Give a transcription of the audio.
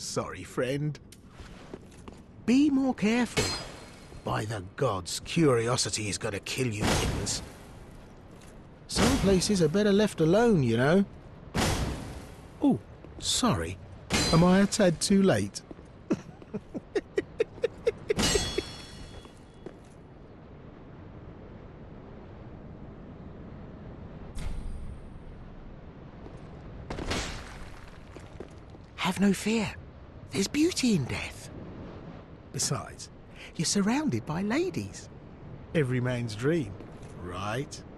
Sorry, friend. Be more careful. By the gods, curiosity is gonna kill you kittens. Some places are better left alone, you know. Oh, sorry. Am I a tad too late? Have no fear. There's beauty in death. Besides, you're surrounded by ladies. Every man's dream, right?